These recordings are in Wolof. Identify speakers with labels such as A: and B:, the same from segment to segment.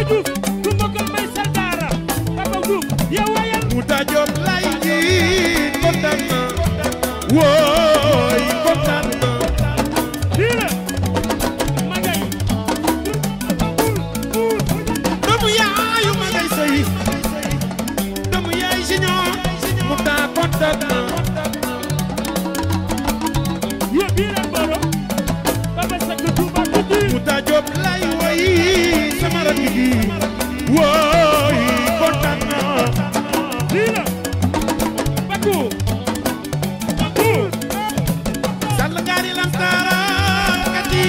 A: Diouf ku bokkal may sa daara Papa Diouf yow wayal
B: Mouta Diop lay ji kontaan na wooy kontaan na
A: dina magay
B: doomu yaayu ma ngay sëy doomu yaay Junior Mouta kontaan na
A: yo bira boro Papa Seck Touba Tuti
B: Mouta Diop lay woy sama rakk ji wooy kontaan na
A: dina Baku
B: sall ngaari lamtaara kati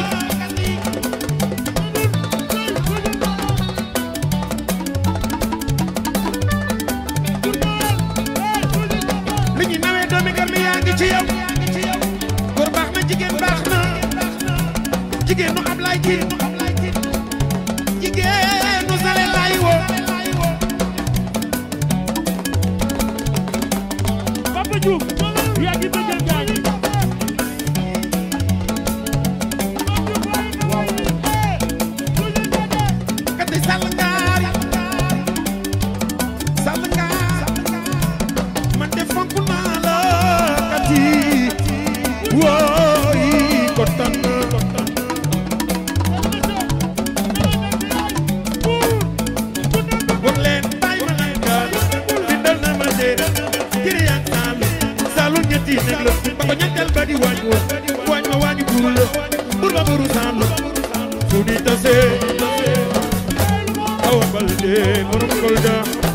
B: li ñu nawee doomi gar mi yaa ngi ci yow góor baax na jigéen baax na jigéen nu Ablaye Tine jigéen nu Sale lay woo
A: Papa Diouf yaa ngi bëggal gaañ
B: kati sall ngaari man de fonk naa la kati wooy kontaan na war leen bàyyi ma leen gaal bindal na ma de kiri yaa saalu ñetti nekk la ba ko ñetteel ba di waañ ma waañu buur la buur ba buuru saalu fu ni tase awa balde borom Kolda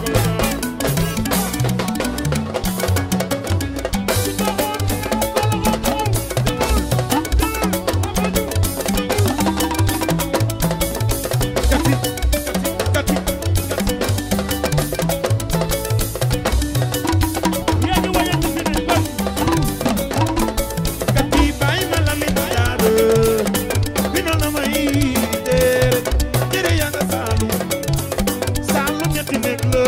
A: yaa ngi wayal ci biir bas
B: kati bàyyi ma la mi daara bindal na may de kiri yaa saalu ñetti nekk la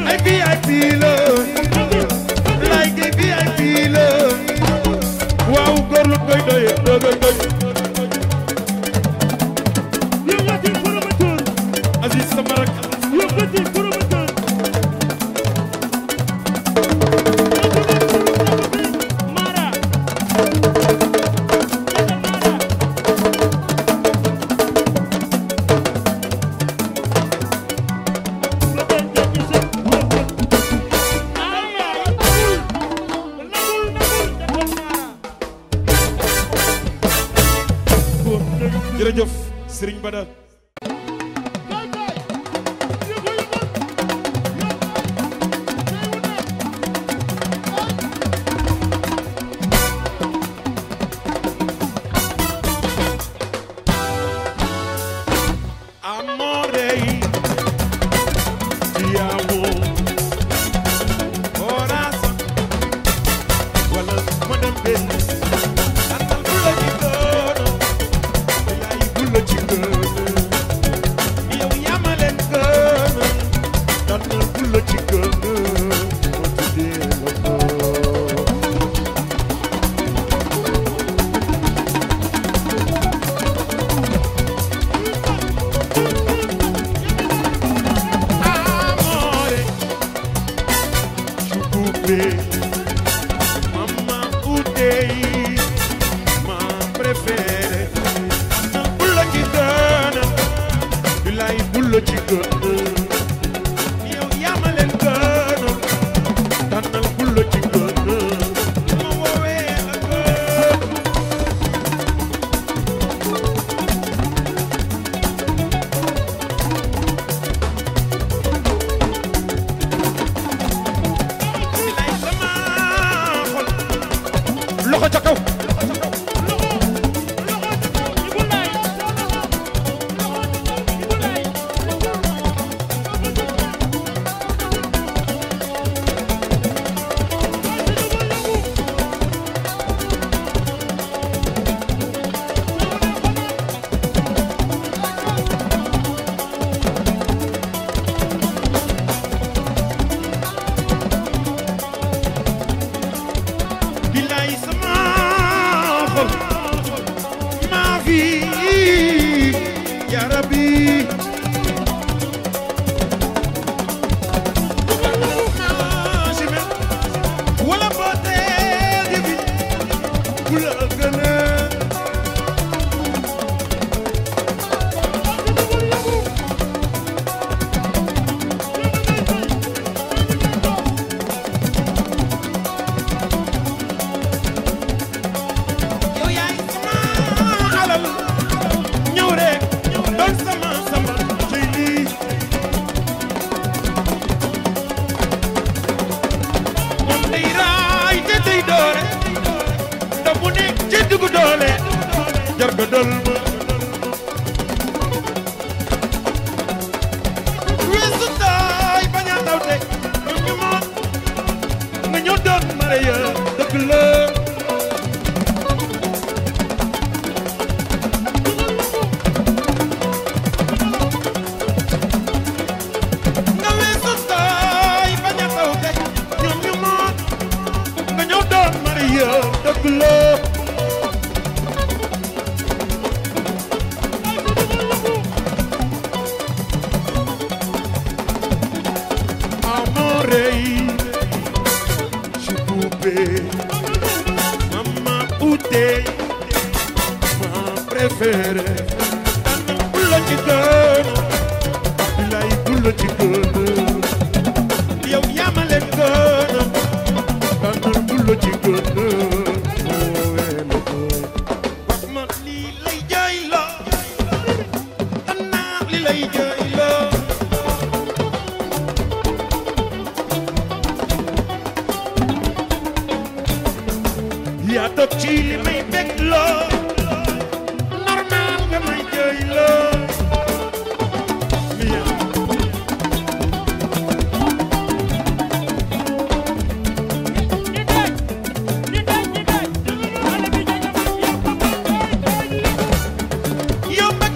B: ay VIP la lay gi VIP la waaw góor lu koy doye doy
A: yow wati promoteur
B: Aziz sama rak
A: yow wati promoteur Mara
B: jërëjëf Serigne Bada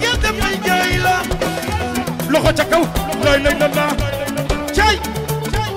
B: loxo ca kaw lay lay la la cay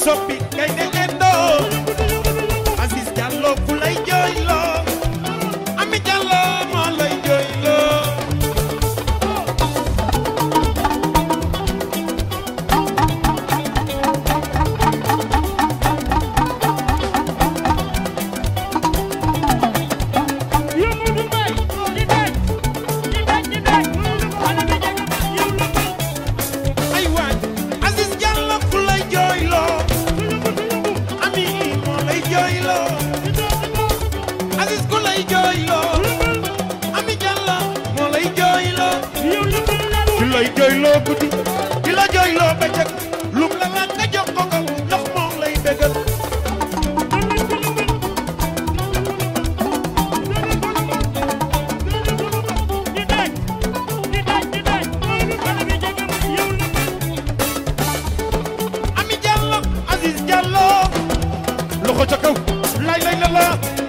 B: soppi kay ne endo Aziz Diallo ku lay jooyloo Ami Diallo moo lay jooyloo lay jooyloo guddi di la jooyloo bëccëg lum la laaj nga jox ko ko ndax moom lay bégal Ami Diallo Aziz Diallo loxo ca kaw lay lay la la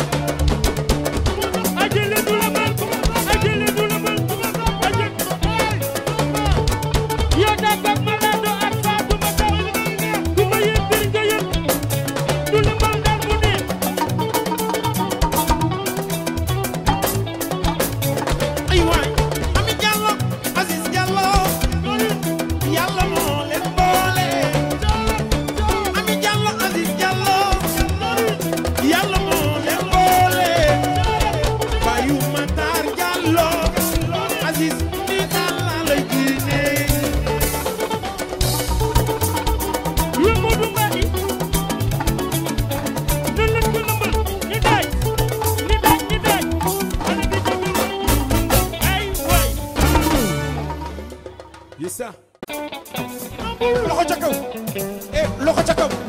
B: loxo ca kaw loxo ca kaw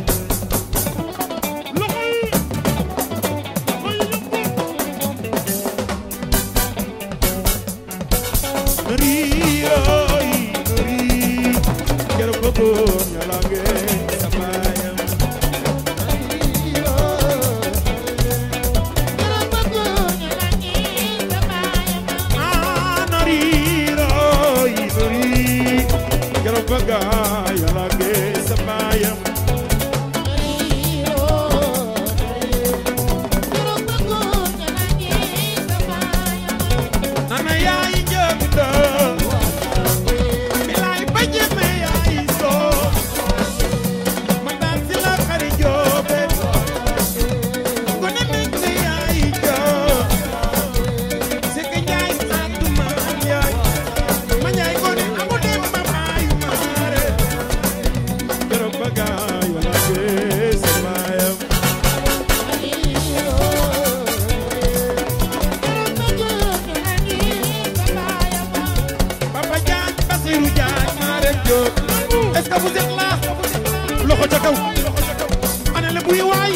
B: est-ce que vous êtes là loxo ca kaw ana le buy waay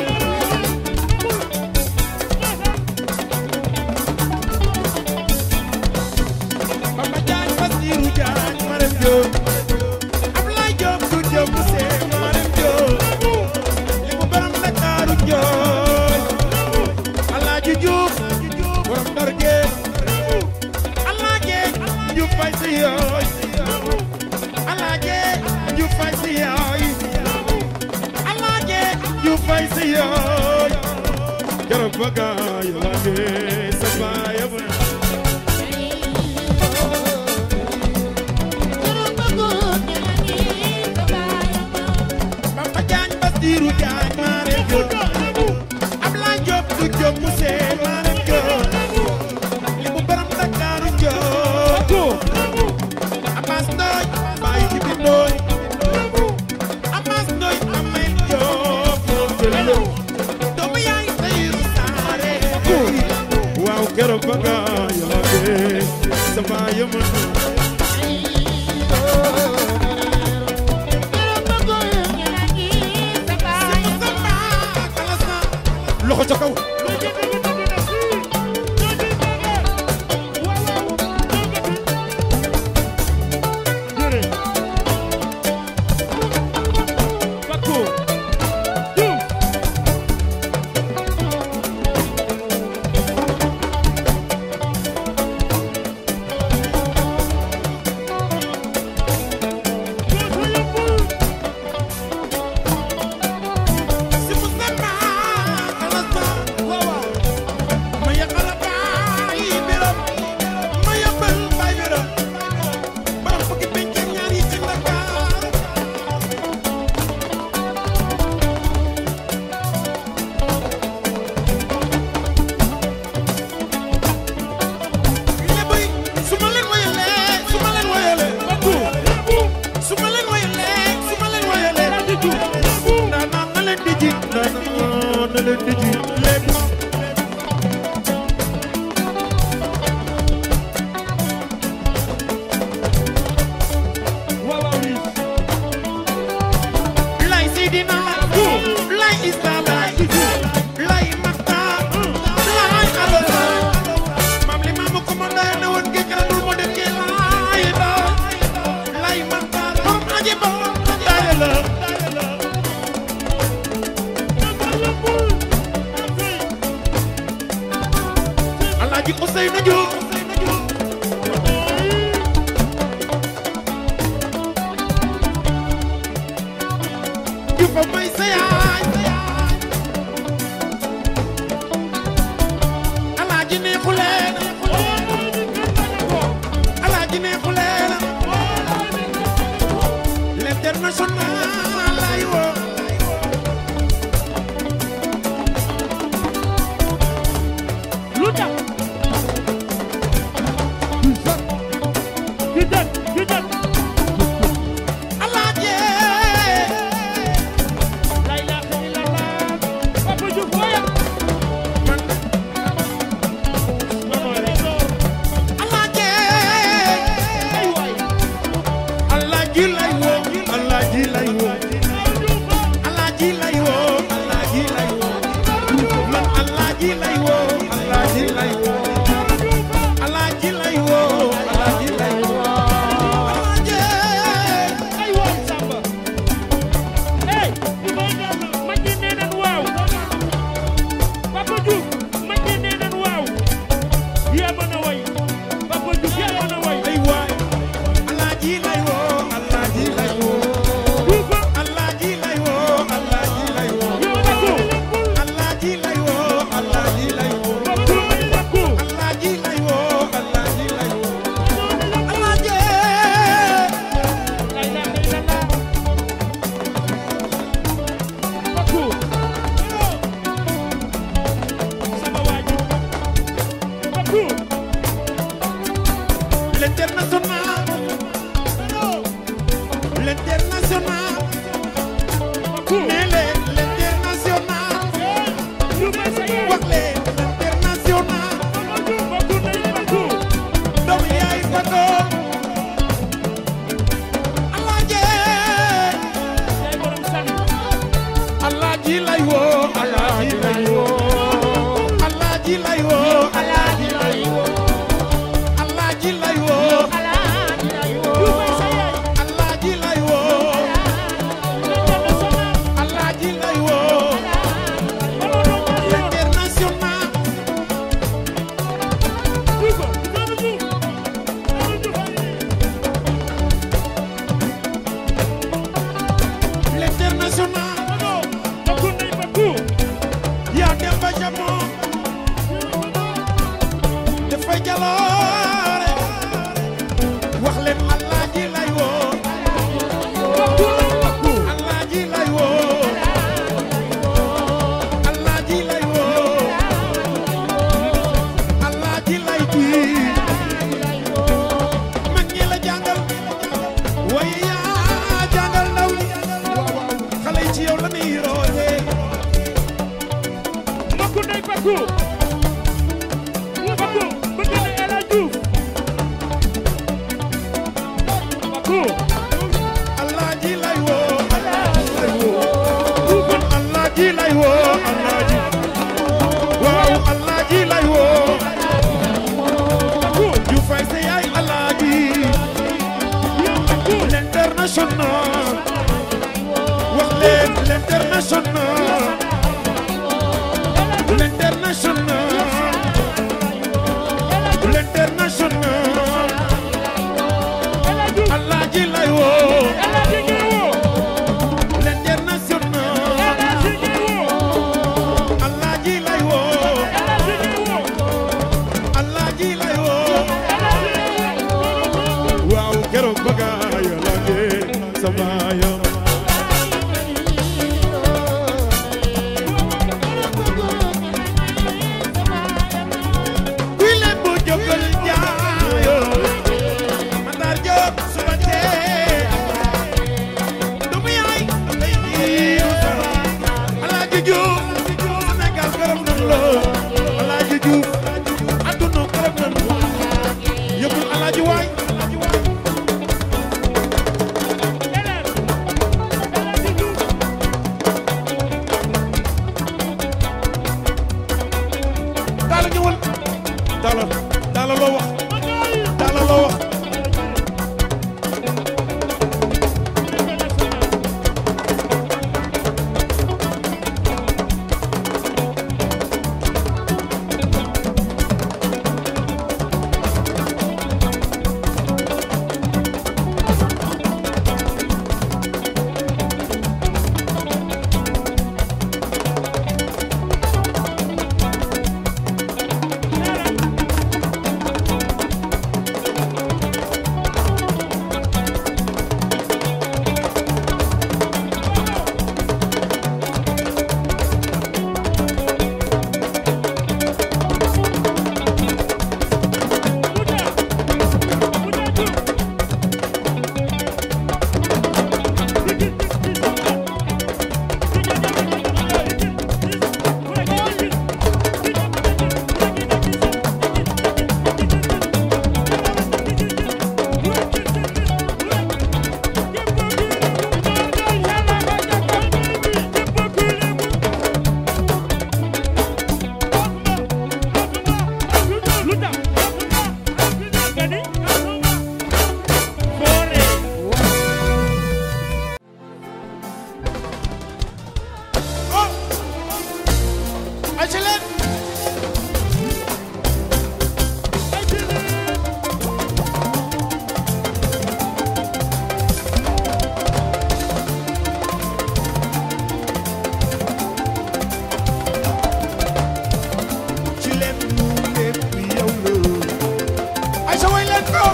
B: Papa Diagne Bassirou Diagne Marème Diop Ablaye Diop du Diop Moussé Marème Diop li mu borom Ndakaaru Diop Alaaji Diouf borom Ndar Géej Alaaji Diouf fay si yooy you fight the eye you fight the eye Garo baga you like sabaya Papa Diagne Bassirou Diagne Marème Diop Ablaye Diop du Diop Moussé Marème Diop li mu borom Ndakaaru Diop Abbas Ndoye baay ci bi Ndoye doomu yaay Seydou Saare waaw keroog ba nga yàggee sama yëma loxo ca kaw Ousseynou Diouf Diouf a may sa yaay Alaaji neexu leen Alaaji neexu leen l'international lay woo
A: lu tax gidan
B: Alaaji
A: la ilaha illallah Papa Diouf waya
B: Alaaji
A: ay waay
B: Alaaji lay woo Alaaji lay woo Alaaji lay woo Alaaji lay woo man Alaaji lay woo Alaaji lay woo Alaaji lay woo Alaaji lay woo Alaaji
A: ay waay Samba hey mag ñi nee nañ waaw Papa Diouf mag ñi nee nañ waaw yaa mën a way Papa Diouf yaa mën a way
B: ay waay Alaaji lay woo Alaaji lay woo Alaaji lay woo Alaaji lay woo Alaaji lay woo Alaaji lay woo Alaaji lay woo Alaaji lay woo Alaaji l'international l'international nee leen l'international wax leen l'international doomu yaay Fatou Alaaji lay woo Alaaji lay woo Alaaji lay woo Alaaji lay woo Alaaji lay woo Alaaji lay woo Alaaji lay woo l'international l'international yaa dem ba jamono dafay jaloore wax leen Alaaji lay woo Alaaji lay woo Alaaji lay woo Alaaji lay ji mag ñi la jàngal waaye yaa jàngal ndaw ñi xale yi ci yow la ñuy rootee
A: Mbokku ndey Paku Paku bëgg na El Hadj Diouf Paku
B: Alaaji lay woo Alaaji lay woo Alaaji lay woo Alaaji waaw Alaaji lay woo
A: Paku
B: ju fay sa yaay Alaaji l'international wax leen l'international l'international l'international Alaaji lay woo l'international Alaaji lay woo Alaaji lay woo waaw keroog bëgg a yàlla sama yoon kuy leen bu jógal jaayo Matar Diop suba tee doomu yaay lay jiiru sama Alaaji Diouf Sénégal gërëm nañ la Alaaji Diouf adduna gërëm nañ yëppul Alaaji waay Daala ñëwal Daala loo wax Daala loo wax HLM ci leen lu lépp yow la ay sa way leen ko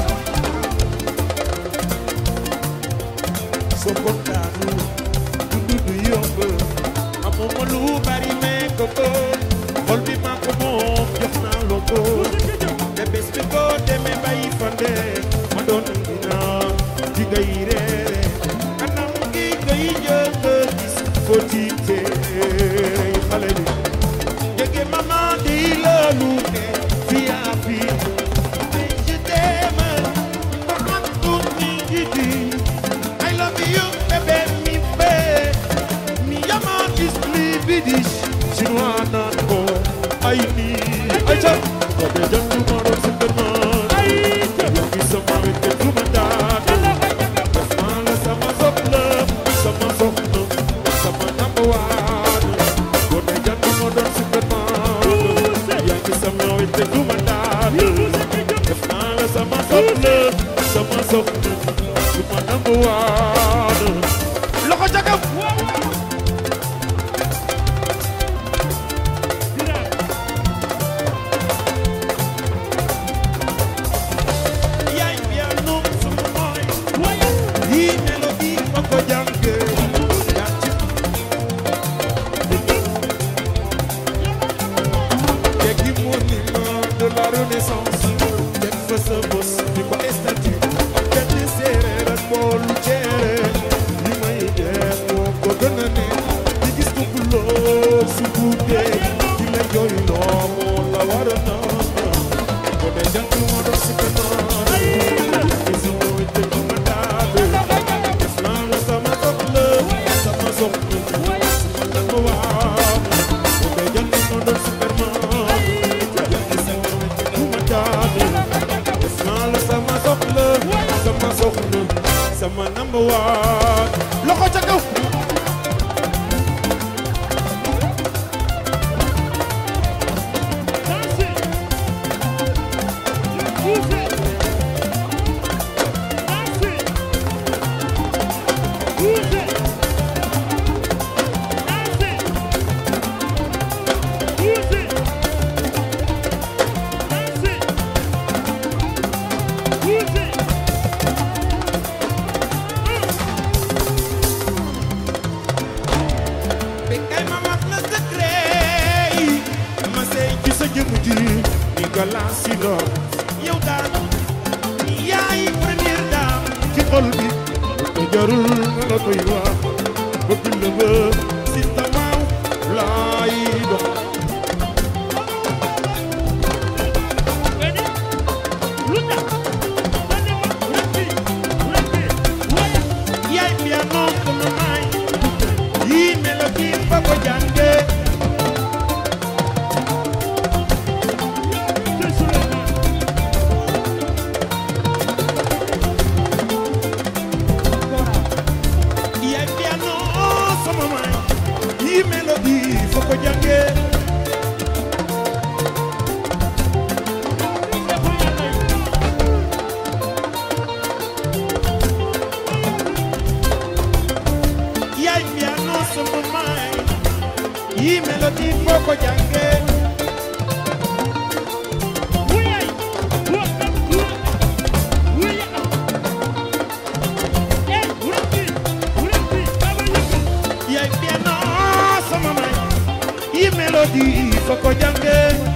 B: soo kontaanu dundu du yomb amoo lu bari mais ko xol bi maa ko moom jox naa la ko te bés bi ko demee bay fande ma doon dina di ngay reere kanam gi ngay jëkk gis foo tiitee xale bi jege mama di la lu ne fi a fi mais je t'aime ma am tout ni di I love you bébé mi bé mi yama is libidish chinois nan ko ay ni ay cha ko de jantu mo do superman ay cha mi sama wete dumanda sama sama sopla sama sopno sama number one ko de jantu mo do superman ya mi sama wete dumanda sama sopla sama sopno sama number one loxo ca kaw yaay piano suma mooy yi mélodie ma ko jànge yaa ci jéggi monument de la renaissance jeg fa sa bos di ko statue benn séeréer ak boolu ceere li may def moo ko gën a ne di gis ko buloo su guddee di la jooy loo moo la war a naan ko de jant moo doon si kanam isu mooy te du ma daal def naa la sama soxla sama soxla sama dama waaw ko de jant moo doon si kanam isu mooy te du ma daal def naa la sama soxla sama soxla sama number one loxo ca kaw Bekay ma wax la secret yi ma sey ci sa jëmm ji ni nga laa si doon yow daal yaay première dame ci xol bi te jarul nga la koy wax bëgg la ba si tawaaw laay dox yaay piano sama maay yi mélodie fa ko jànge yaay piano sama maay yi mélodie fa ko jànge yaay piano sama maay yi mélodie fa ko jànge yaay piano sama maay yi mélodie fa ko jànge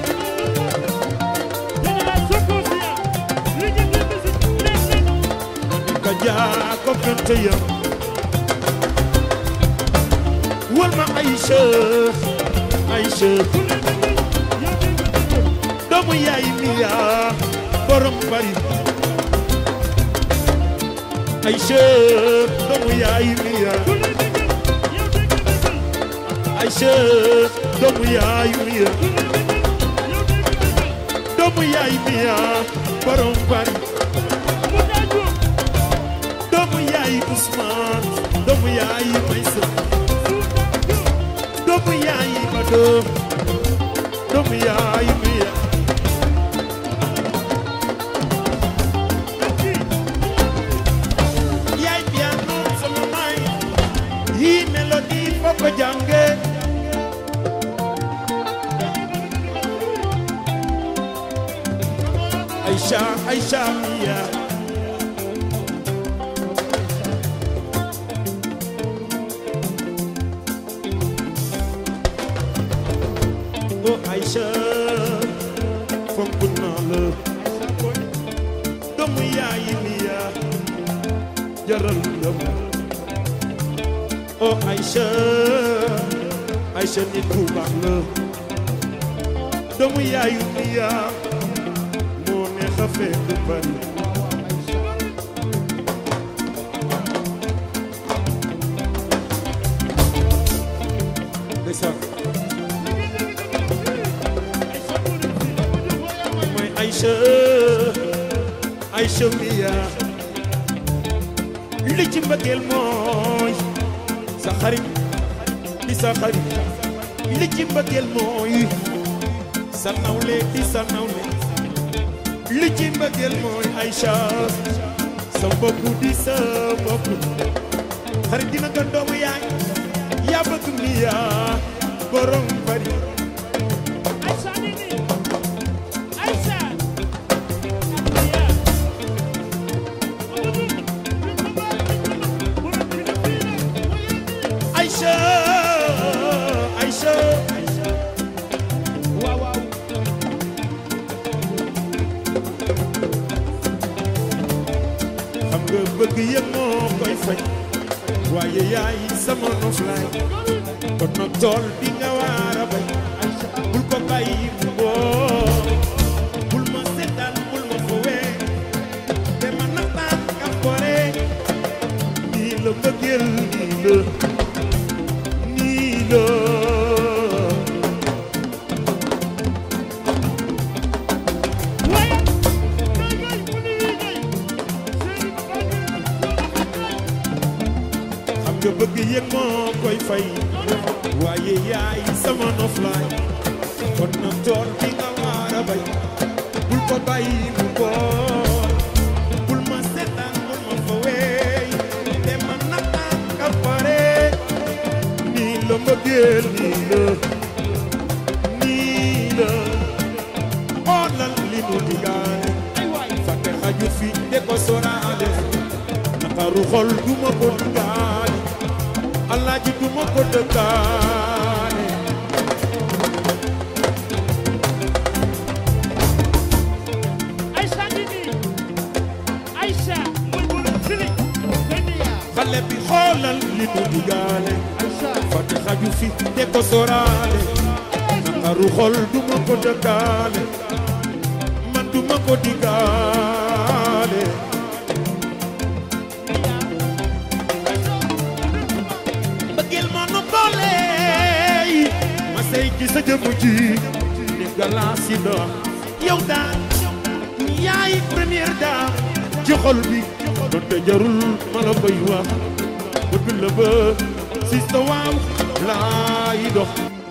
B: di ka jaa ko kante ya wal ma Aïcha Aïcha doomu yaay miya borom bari Aïcha doomu yaay miya Aïcha doomu yaay miya doomu yaay miya borom bari doomu yaay Ousmane doomu yaay Maysa doomu yaay Bado doomu yaay mi yaay piano sama may yi mélodie foo ko jànge Aïcha Aïcha miya oh Aïcha fonk naa la doomu yaay miya jaral la oh Aïcha Aïcha nit ku baax la doomu yaay miya fekk bari ndeysaan mooy Aïcha Aïcha miya li ci mbëggeel mooy sa xarit di sa xarit li ci mbëggeel mooy sa nawle di sa nawle li ci mbëggeel mooy Aïcha sa mbokku di sa mbokku xarit dina gën doomu yaay yaa bëgg mi yaa borom bari
A: Aïcha nini Aïcha
B: Aïcha Aïcha
A: waaw waaw
B: bëgg yëg moo koy fay waaye yaay sama noflaay kon nag tool bi nga war a bay bul ko bàyyi mu boor bul ma seetaan bul ma fowee te ma naxtaan ka fore nii la mbëggeel nii la nga bëgg yëg moo koy fay waaye yaay sama noflaay kon na tool bi nga war a bay bul ko bàyyi mu boor bul ma seetaan bul ma fa wey te ma naxtaan ka pare nii la mbëggeel nii la xoolal li nu digaane fàtte xaju fi de ko soraale naqaru xol du ma ko digaane Alaaji du ma ko dëkkaane
A: Aïcha nini Aïcha mooy borom sili
B: xale bi xoolal li nu digaale fàtte xaju fi de ko soraale naqaru xol du ma ko dëkkaale man du ma ko digaale sey ci sa jëmm ji ni galaas yi dox yow daal yaay première dame ci xol bi doonte jarul ma la koy wax bëgg la ba si sa waaw laay dox